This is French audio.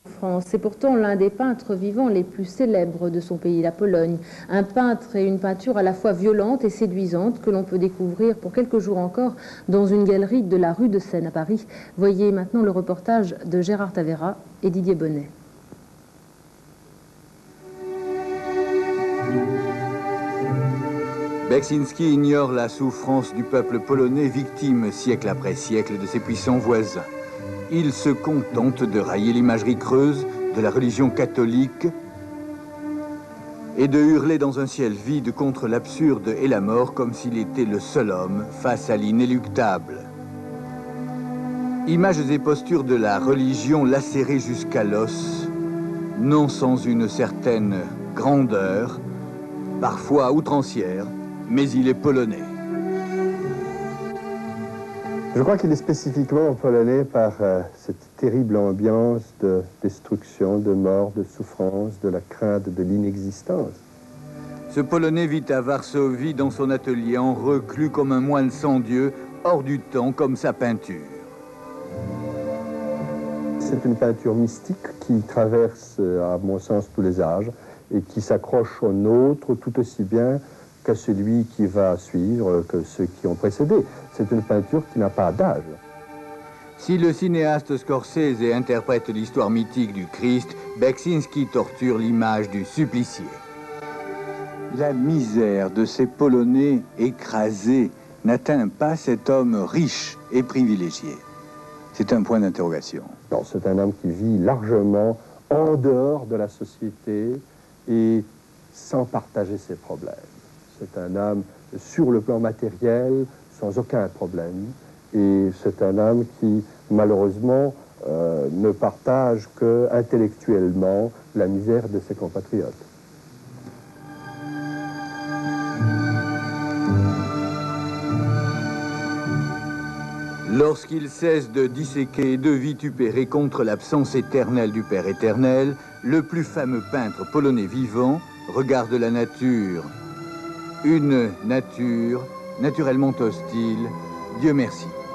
France. C'est pourtant l'un des peintres vivants les plus célèbres de son pays, la Pologne. Un peintre et une peinture à la fois violente et séduisante que l'on peut découvrir pour quelques jours encore dans une galerie de la rue de Seine à Paris. Voyez maintenant le reportage de Gérard Tavera et Didier Bonnet. Beksinski ignore la souffrance du peuple polonais, victime siècle après siècle de ses puissants voisins. Il se contente de railler l'imagerie creuse de la religion catholique et de hurler dans un ciel vide contre l'absurde et la mort comme s'il était le seul homme face à l'inéluctable. Images et postures de la religion lacérées jusqu'à l'os, non sans une certaine grandeur, parfois outrancière, mais il est polonais. Je crois qu'il est spécifiquement polonais par cette terrible ambiance de destruction, de mort, de souffrance, de la crainte de l'inexistence. Ce Polonais vit à Varsovie dans son atelier en reclus comme un moine sans Dieu, hors du temps comme sa peinture. C'est une peinture mystique qui traverse, à mon sens, tous les âges et qui s'accroche au nôtre tout aussi bien qu'à celui qui va suivre, que ceux qui ont précédé. C'est une peinture qui n'a pas d'âge. Si le cinéaste Scorsese interprète l'histoire mythique du Christ, Beksinski torture l'image du supplicié. La misère de ces Polonais écrasés n'atteint pas cet homme riche et privilégié. C'est un point d'interrogation. Non, c'est un homme qui vit largement en dehors de la société et sans partager ses problèmes. C'est un homme sur le plan matériel, sans aucun problème. Et c'est un homme qui, malheureusement, ne partage que intellectuellement la misère de ses compatriotes. Lorsqu'il cesse de disséquer et de vitupérer contre l'absence éternelle du Père éternel, le plus fameux peintre polonais vivant regarde la nature. Une nature naturellement hostile, Dieu merci.